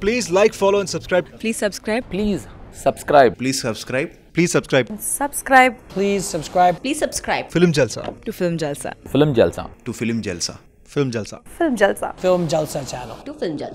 Please like, follow and subscribe. Please subscribe. Please subscribe. Please subscribe. Please subscribe. Subscribe Please subscribe. Please subscribe FilmJalsa. to FilmJalsa. FilmJalsa. To FilmJalsa. FilmJalsa. FilmJalsa. FilmJalsa channel. To FilmJalsa.